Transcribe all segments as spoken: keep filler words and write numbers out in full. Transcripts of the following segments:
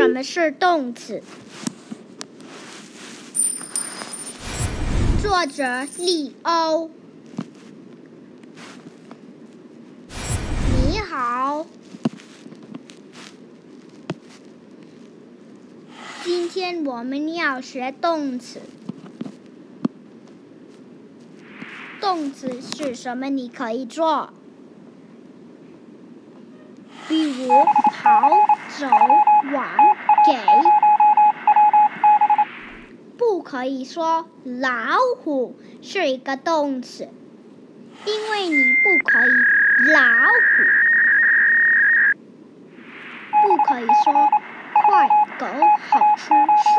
什么是动词？作者李欧。你好，今天我们要学动词。动词是什么？你可以做，比如跑、走、玩、给。不可以说老虎是一个动词，因为你不可以老虎。不可以说快狗好吃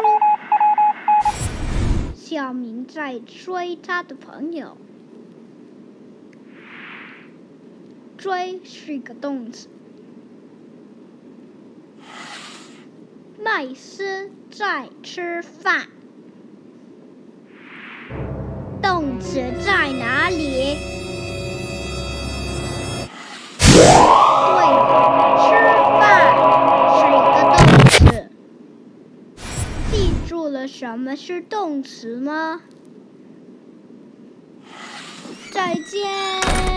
书。小明在追他的朋友。追是一个动词。麦斯在吃饭。动词在哪里？对，吃饭是一个动词。记住了什么是动词吗？再见。